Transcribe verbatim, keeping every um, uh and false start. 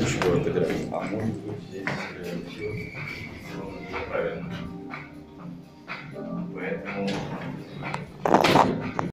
ручку, это капец. А может быть здесь все правильно.